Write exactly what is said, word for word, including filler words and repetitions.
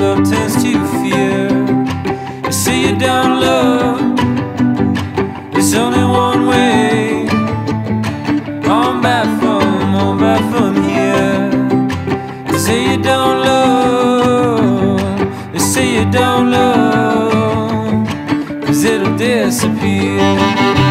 love turns to fear. They say you don't love, it's only one way. On back from, on back from here. They say you don't love, they say you don't love, 'cause it'll disappear.